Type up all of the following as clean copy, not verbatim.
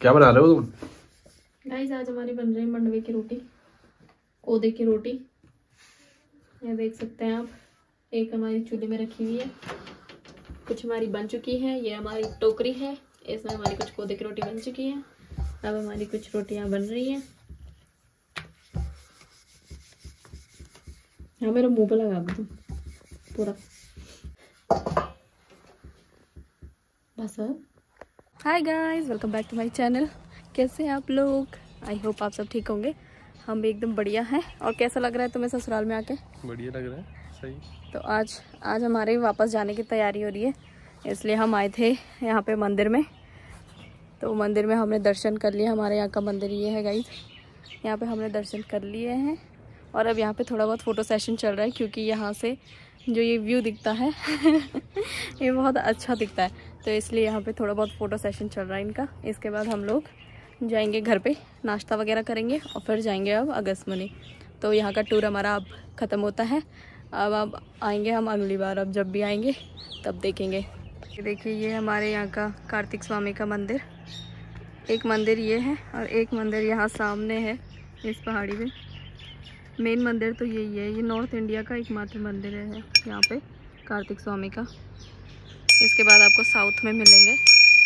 क्या बना रहे हो तुम? गाइस आज हमारी बन रही है मंडवे की रोटी, कोदे की रोटी। ये देख सकते हैं आप, एक हमारी चूल्हे में रखी हुई है, कुछ हमारी बन चुकी है। ये हमारी टोकरी है, इसमें हमारी कुछ कोदे की रोटी बन चुकी है। अब हमारी कुछ रोटियां बन रही हैं। हाँ मेरे मुंह पे लगा दो पूरा बस। Hi guys, welcome back to my channel. कैसे हैं आप लोग? आई होप आप सब ठीक होंगे। हम भी एकदम बढ़िया हैं। और कैसा लग रहा है तुम्हें ससुराल में आके? बढ़िया लग रहा है, सही। तो आज हमारे वापस जाने की तैयारी हो रही है, इसलिए हम आए थे यहाँ पे मंदिर में। तो मंदिर में हमने दर्शन कर लिए। हमारे यहाँ का मंदिर ये है गाइस, यहाँ पे हमने दर्शन कर लिए हैं। और अब यहाँ पे थोड़ा बहुत फ़ोटो सेशन चल रहा है, क्योंकि यहाँ से जो ये व्यू दिखता है ये बहुत अच्छा दिखता है, तो इसलिए यहाँ पे थोड़ा बहुत फ़ोटो सेशन चल रहा है इनका। इसके बाद हम लोग जाएंगे घर पे, नाश्ता वगैरह करेंगे और फिर जाएंगे अब अगस्त्यमुनि। तो यहाँ का टूर हमारा अब ख़त्म होता है। अब आएंगे हम अगली बार, अब जब भी आएंगे तब देखेंगे। ये देखिए, ये हमारे यहाँ का कार्तिक स्वामी का मंदिर। एक मंदिर ये है और एक मंदिर यहाँ सामने है इस पहाड़ी पे। मेन मंदिर तो यही है, ये नॉर्थ इंडिया का एकमात्र मंदिर है यहाँ पे कार्तिक स्वामी का। इसके बाद आपको साउथ में मिलेंगे।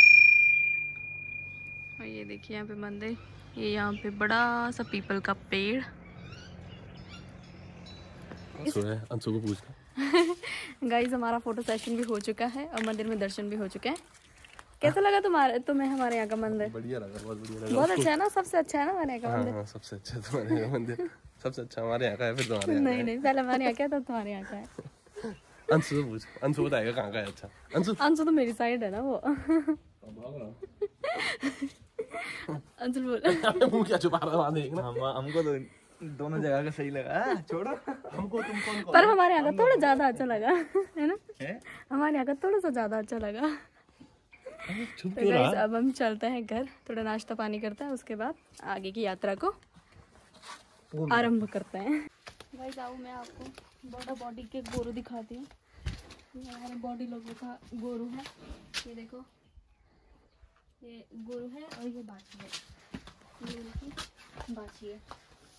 और ये देखिए यहाँ पे मंदिर, ये यहाँ पे बड़ा सा पीपल का पेड़। अंशु को पूछना। गाइस हमारा फोटो सेशन भी हो चुका है और मंदिर में दर्शन भी हो चुके हैं। कैसा लगा तुम्हें हमारे यहाँ का मंदिर? बढ़िया लगा, बहुत बढ़िया लगा। बहुत अच्छा है ना? सबसे अच्छा है ना हमारे यहाँ का मंदिर? हाँ, सबसे अच्छा तुम्हारे यहाँ का मंदिर। सबसे अच्छा हमारे यहाँ का है, फिर तुम्हारे यहाँ का है। नहीं, पहले हमारे यहाँ का था, तुम्हारे यहाँ का है। अंशु से पूछ, अंशु बताएगा कहाँ का है अच्छा। अंशु तो मेरी साइड है ना वो। अंशु बोल। मुंह क्या छुपा रहा है, देखना। हमको तो दोनों जगह का सही लगा। छोड़ो हमको, तुम कौन? पर हमारे यहाँ का थोड़ा ज्यादा अच्छा लगा है ना? हमारे यहाँ का थोड़ा सा ज्यादा अच्छा लगा। तो गाइस अब हम चलते हैं घर, थोड़ा नाश्ता पानी करते हैं, उसके बाद आगे की यात्रा को आरंभ करते हैं। गाइस आओ, मैं आपको बड़ा बॉडी के गोरू दिखाती हूँ। ये हमारे बॉडी लोगों का गोरू है। ये देखो, ये गोरू है और ये बाछी है। ये देखिए बाछी है।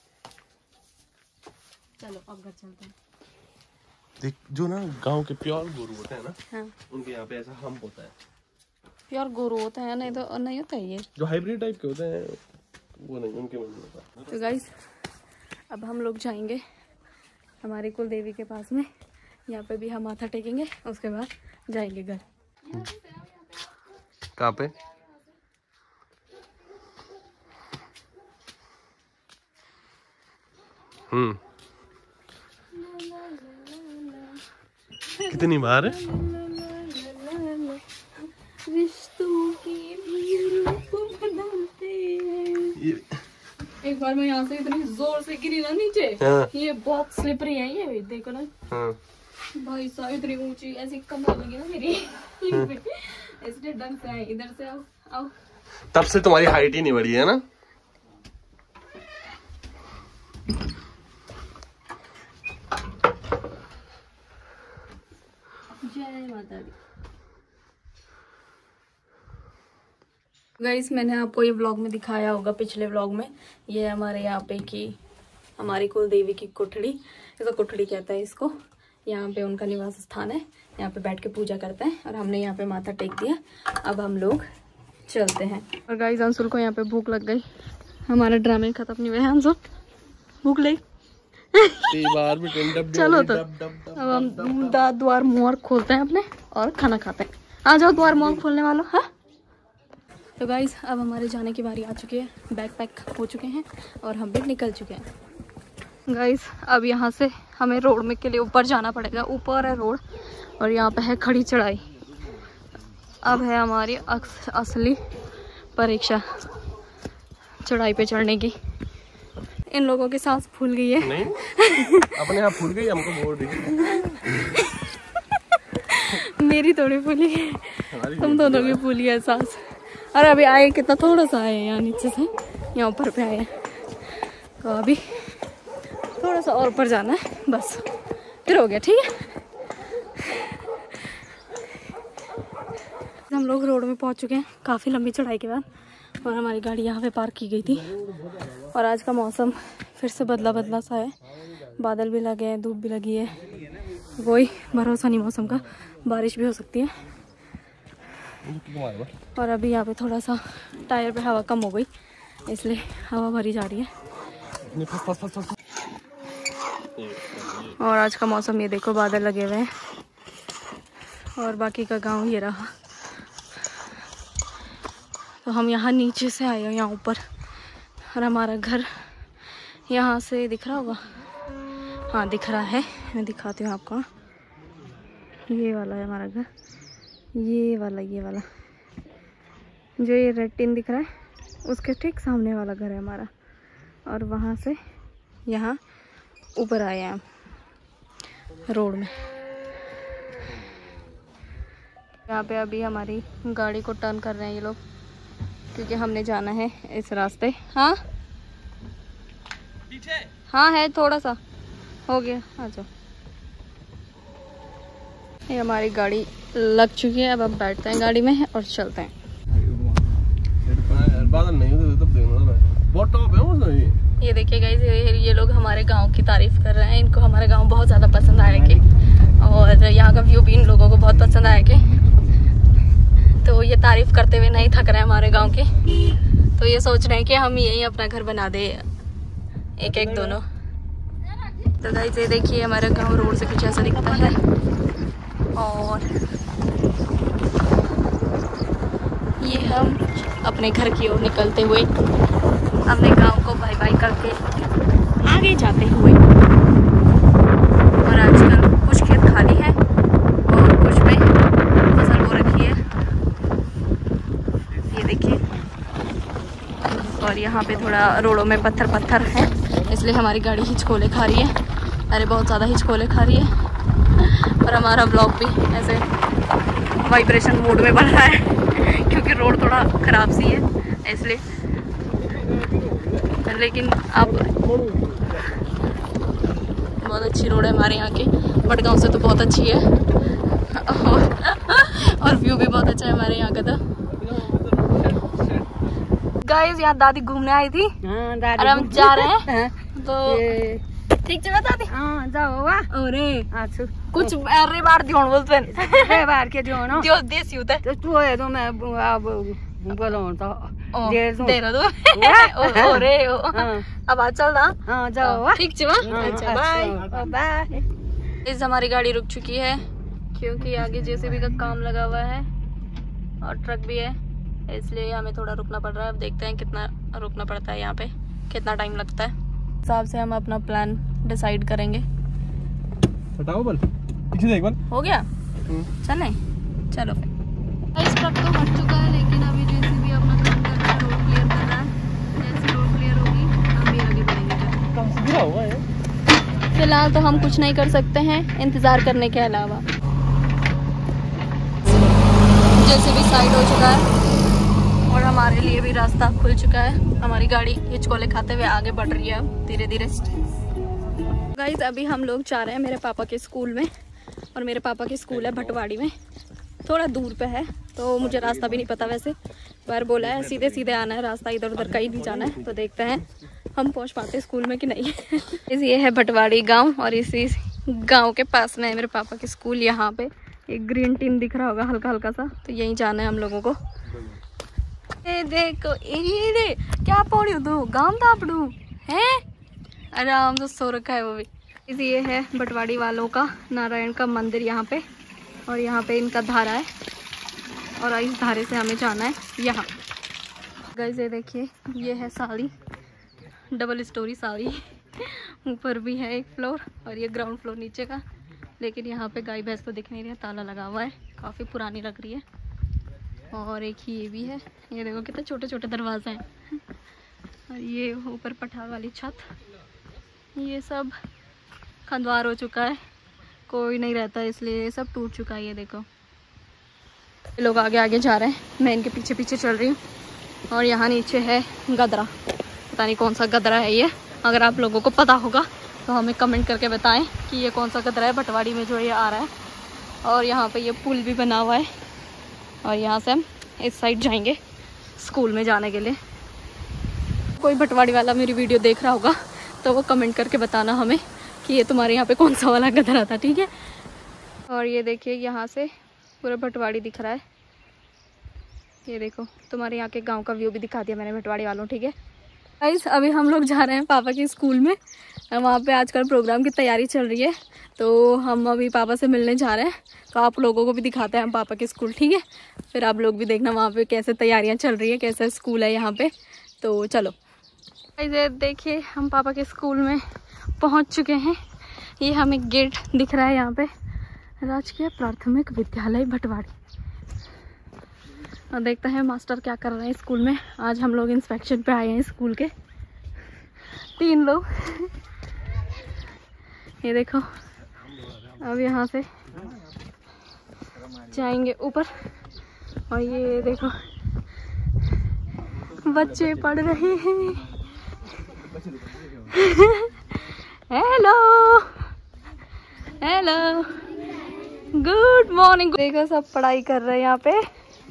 चलो अब घर चलते हैं। देख, जो ना गांव के प्योर गोरू होते हैं ना, हाँ, उनके यहाँ पे ऐसा हम्प होता है। प्योर गोरू होता है, नहीं तो नहीं होता है। ये जो हाइब्रिड टाइप के होते हैं वो नहीं, उनके में नहीं होता। तो गाइस अब हम लोग जाएंगे हमारी कुल देवी के पास में। यहाँ पे भी हम माथा टेकेंगे, उसके बाद जाएंगे घर। कहाँ पे? कितनी बार है? रिश्तों की भीड़ को बदलते हैं। एक बार मैं यहाँ से इतनी जोर से गिरी ना नीचे। हाँ। ये बहुत स्लिपरी है, ये देखो ना। हाँ। भाई साहब इतनी ऊंची ऐसी कमर लगी ना मेरी। इसलिए ढंग से आए, इधर से आओ आओ। तब से तुम्हारी हाइट ही नहीं बढ़ी है ना? जय माता दी। गाइस मैंने आपको ये व्लॉग में दिखाया होगा, पिछले व्लॉग में। ये हमारे यहाँ पे की हमारी कुल देवी की कुठड़ी, इसको कुठड़ी कहते हैं इसको। यहाँ पे उनका निवास स्थान है, यहाँ पे बैठ के पूजा करते हैं। और हमने यहाँ पे माथा टेक दिया, अब हम लोग चलते हैं। और गाइस अंशुल को यहाँ पे भूख लग गई। हमारा ड्रामे खत्म नहीं हुआ है। अंशुल भूख लगी? चलो तो अब हम द्वार मुहर खोलते हैं अपने और खाना खाते हैं। आ जाओ द्वार मुहर खोलने वालों। हाँ तो गाइस अब हमारे जाने की बारी आ चुकी है। बैग पैक हो चुके हैं और हम भी निकल चुके हैं। गाइस अब यहाँ से हमें रोड में के लिए ऊपर जाना पड़ेगा। ऊपर है रोड और यहाँ पे है खड़ी चढ़ाई। अब है हमारी असली परीक्षा चढ़ाई पे चढ़ने की। इन लोगों की सांस फूल गई है। नहीं अपने आप फूल गई, हमको बोल रही। मेरी थोड़ी फूली है, तुम दोनों की फूली है सांस। अरे अभी आए कितना थोड़ा सा आए यहाँ नीचे से, यहाँ ऊपर पे आए। तो अभी थोड़ा सा और ऊपर जाना है, बस फिर हो गया। ठीक है, हम लोग रोड में पहुंच चुके हैं काफ़ी लंबी चढ़ाई के बाद। और हमारी गाड़ी यहाँ पे पार्क की गई थी। और आज का मौसम फिर से बदला बदला सा है, बादल भी लगे हैं, धूप भी लगी है, वही भरोसा नहीं मौसम का, बारिश भी हो सकती है। और अभी यहाँ पे थोड़ा सा टायर पे हवा कम हो गई, इसलिए हवा भरी जा रही है। और आज का मौसम ये देखो, बादल लगे हुए हैं। और बाकी का गांव ये रहा। तो हम यहाँ नीचे से आए हैं, यहाँ ऊपर, और हमारा घर यहाँ से दिख रहा होगा, हाँ दिख रहा है, मैं दिखाती हूँ आपको। ये वाला है हमारा घर, ये वाला जो ये रेड टिन दिख रहा है, उसके ठीक सामने वाला घर है हमारा। और वहाँ से यहाँ ऊपर आए हैं हम रोड में। यहाँ पे अभी हमारी गाड़ी को टर्न कर रहे हैं ये लोग, क्योंकि हमने जाना है इस रास्ते। हाँ पीछे, हाँ है थोड़ा सा, हो गया, आ जाओ। ये हमारी गाड़ी लग चुकी है, अब हम बैठते हैं गाड़ी में और चलते हैं। बादल नहीं होते तब देखना बहुत टॉप है उसमें। ये देखिए गाइस, ये लोग हमारे गांव की तारीफ कर रहे हैं। इनको हमारा गांव बहुत ज़्यादा पसंद आया कि, और यहाँ का व्यू भी इन लोगों को बहुत पसंद आया कि, तो ये तारीफ करते हुए नहीं थक रहे हैं हमारे गांव के। तो ये सोच रहे हैं कि हम यही अपना घर बना दे, एक एक दोनों। तो गाइस ये देखिए, हमारा गांव रोड से कुछ ऐसा दिखता है। और ये हम अपने घर की ओर निकलते हुए अपने गांव को बाय बाय करके आगे जाते हुए। और आजकल कुछ खेत खाली है और कुछ में फसल हो रखी है, ये देखिए। और यहाँ पे थोड़ा रोडों में पत्थर है, इसलिए हमारी गाड़ी हिचकोले खा रही है, अरे बहुत ज़्यादा हिचकोले खा रही है। और हमारा ब्लॉग भी ऐसे वाइब्रेशन मोड में बन रहा है, क्योंकि रोड थोड़ा ख़राब सी है इसलिए। लेकिन अब बहुत अच्छी रोड है हमारे यहाँ की, बड़गांव से तो बहुत अच्छी है। और व्यू भी बहुत अच्छा है हमारे यहाँ का। तो गाइस यहाँ दादी घूमने आई थी, और हम जा रहे हैं। तो ठीक है दादी, हाँ जाओ। अरे कुछ अरे बार ध्यान बोलते हैं, बार के ध्यान जो देसी होता है। तो तू है तो मैं अब बोलो तो दे रहा दो। अरे अब आ चल रहा, हाँ जाओ ठीक है। अच्छा बाय बाय। इस हमारी गाड़ी रुक चुकी है, क्योंकि आगे जेसीबी का काम लगा हुआ है और ट्रक भी है, इसलिए हमें थोड़ा रुकना पड़ रहा है। अब देखते हैं कितना रुकना पड़ता है, यहाँ पे कितना टाइम लगता है, हिसाब से हम अपना प्लान डिसाइड करेंगे। हटाओ बल, पीछे देख बल। हो गया, चले चलो फिर। इस ट्रक तो हट चुका है, लेकिन अभी जेसीबी अपना काम कर रहा है, रोड क्लियर कर रहा है। जैसे रोड क्लियर होगी हम भी आगे बढ़ेंगे। कम से गिरा हुआ है। फिलहाल तो हम कुछ नहीं कर सकते हैं इंतजार करने के अलावा। जेसीबी साइड हो चुका है और हमारे लिए भी रास्ता खुल चुका है। हमारी गाड़ी हिचकोले खाते हुए आगे बढ़ रही है अब धीरे धीरे। गाइस अभी हम लोग जा रहे हैं मेरे पापा के स्कूल में, और मेरे पापा की स्कूल है भटवाड़ी में, थोड़ा दूर पे है। तो मुझे रास्ता भी नहीं पता, वैसे बार बोला है सीधे सीधे आना है, रास्ता इधर उधर कहीं नहीं जाना है। तो देखते हैं हम पहुंच पाते स्कूल में कि नहीं। ये है भटवाड़ी गांव, और इसी गांव के पास में है मेरे पापा की स्कूल। यहाँ पे एक ग्रीन टीन दिख रहा होगा हल्का हल्का सा, तो यहीं जाना है हम लोगों को। ए देखो ये क्या पौड़ी हो तो गांव तापड़ू है, आराम से सो रखा है वो भी। ये है भटवाड़ी वालों का नारायण का मंदिर यहाँ पे, और यहाँ पे इनका धारा है, और इस धारे से हमें जाना है यहाँ। गाइस ये देखिए, ये है साड़ी, डबल स्टोरी साड़ी। ऊपर भी है एक फ्लोर और ये ग्राउंड फ्लोर नीचे का। लेकिन यहाँ पे गाय भैंस तो दिख नहीं रही है, ताला लगा हुआ है, काफ़ी पुरानी लग रही है। और एक ही ये भी है, ये देखो कितने छोटे छोटे दरवाजे हैं। और ये ऊपर पठार वाली छत, ये सब खंडवार हो चुका है, कोई नहीं रहता इसलिए ये सब टूट चुका है। ये देखो ये लोग आगे आगे जा रहे हैं, मैं इनके पीछे पीछे चल रही हूँ। और यहाँ नीचे है गदरा, पता नहीं कौन सा गदरा है ये, अगर आप लोगों को पता होगा तो हमें कमेंट करके बताएं कि ये कौन सा गदरा है भटवाड़ी में जो ये आ रहा है। और यहाँ पे ये पुल भी बना हुआ है, और यहाँ से हम इस साइड जाएंगे स्कूल में जाने के लिए। कोई भटवाड़ी वाला मेरी वीडियो देख रहा होगा तो वो कमेंट करके बताना हमें कि ये तुम्हारे यहाँ पे कौन सा वाला गधरा था, ठीक है। और ये देखिए यहाँ से पूरा भटवाड़ी दिख रहा है। ये देखो तुम्हारे यहाँ के गांव का व्यू भी दिखा दिया मैंने भटवाड़ी वालों, ठीक है। गाइस अभी हम लोग जा रहे हैं पापा के स्कूल में। वहाँ पे आजकल प्रोग्राम की तैयारी चल रही है तो हम अभी पापा से मिलने जा रहे हैं। तो आप लोगों को भी दिखाते हैं हम पापा के स्कूल, ठीक है। फिर आप लोग भी देखना वहाँ पे कैसे तैयारियाँ चल रही है, कैसा स्कूल है यहाँ पे। तो चलो गाइस देखिए हम पापा के स्कूल में पहुँच चुके हैं। ये हमें गेट दिख रहा है यहाँ पे, राजकीय प्राथमिक विद्यालय भटवाड़ी। और देखते हैं मास्टर क्या कर रहे हैं स्कूल में। आज हम लोग इंस्पेक्शन पे आए हैं स्कूल के 3 लोग। ये देखो अब यहाँ से जाएंगे ऊपर। और ये देखो बच्चे पढ़ रहे हैं। Hello hello good morning. देखो सब पढ़ाई कर रहे हैं यहाँ पे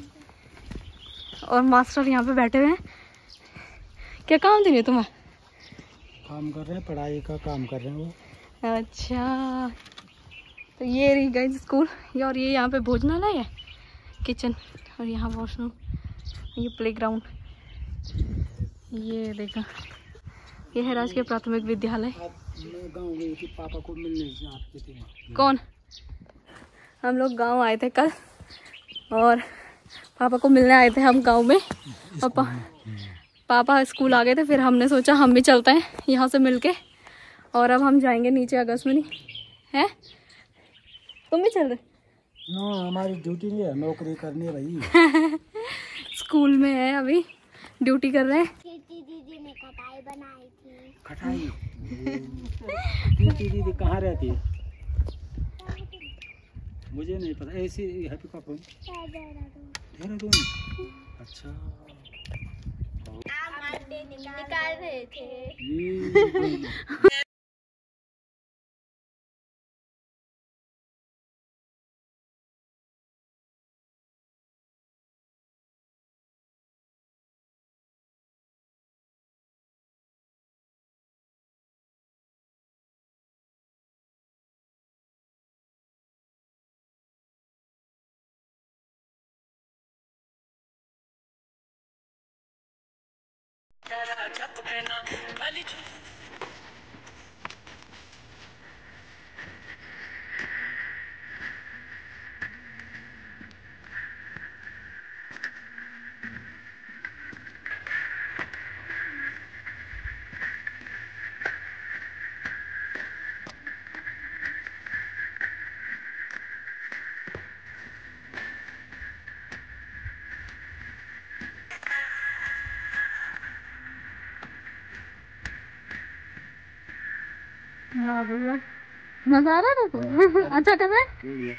और मास्टर यहाँ पे बैठे हुए हैं। क्या काम दे रहे तुम्हें? काम कर रहे हैं, पढ़ाई का काम कर रहे हैं वो। अच्छा तो ये रही गई स्कूल। और ये यहाँ पे भोजनालय है, किचन, और यहाँ वॉशरूम, ये प्लेग्राउंड। ये देखा ये है राजकीय प्राथमिक विद्यालय। गाँव गई थी पापा को मिलने आपके थे। कौन? हम लोग गांव आए थे कल और पापा को मिलने आए थे हम गांव में। और पापा स्कूल आ गए थे, फिर हमने सोचा हम भी चलते हैं यहाँ से मिलके। और अब हम जाएंगे नीचे अगस्त्यमुनि है। तुम भी चल रहे? नो हमारी ड्यूटी नहीं है, नौकरी करनी है भाई। स्कूल में है अभी, ड्यूटी कर रहे हैं। दीदी ने खटाई बनाई थी। खटाई? दीदी कहाँ रहती है मुझे नहीं पता। ऐसी हैप्पी का फोन देहरादून। अच्छा निकाल रहे थे। मजा आ रहा है? अच्छा कर रहा है।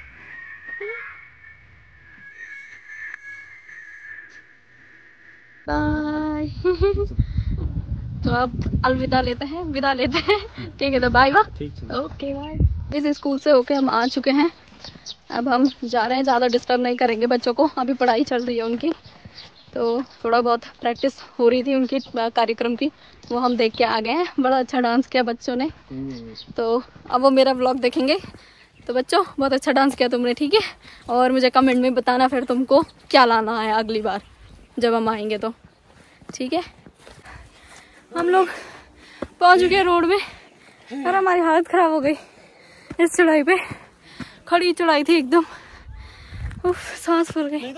बाय। तो अब अलविदा लेते हैं, विदा लेते हैं, ठीक है। तो बाय बाय। Okay bye. इस स्कूल से होके हम आ चुके हैं। अब हम जा रहे हैं, ज़्यादा डिस्टर्ब नहीं करेंगे बच्चों को, अभी पढ़ाई चल रही है उनकी। तो थोड़ा बहुत प्रैक्टिस हो रही थी उनकी कार्यक्रम की, वो हम देख के आ गए हैं। बड़ा अच्छा डांस किया बच्चों ने। तो अब वो मेरा व्लॉग देखेंगे। तो बच्चों बहुत अच्छा डांस किया तुमने, ठीक है। और मुझे कमेंट में बताना फिर तुमको क्या लाना है अगली बार जब हम आएंगे तो, ठीक है। हम लोग पहुंच चुके हैं रोड में और हमारी हालत ख़राब हो गई इस चढ़ाई पे। खड़ी चढ़ाई थी एकदम, उफ सांस फूल गई।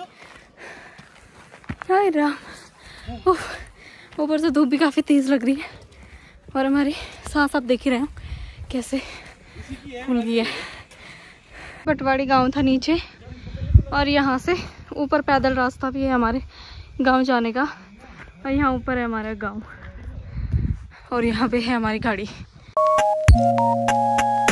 हाय राम, उफ ऊपर से धूप भी काफ़ी तेज़ लग रही है और हमारी सांस आप देख ही रहे हो कैसे फूल गई है। भटवाड़ी गांव था नीचे और यहाँ से ऊपर पैदल रास्ता भी है हमारे गांव जाने का। और यहाँ ऊपर है हमारा गांव और यहाँ पे है हमारी गाड़ी।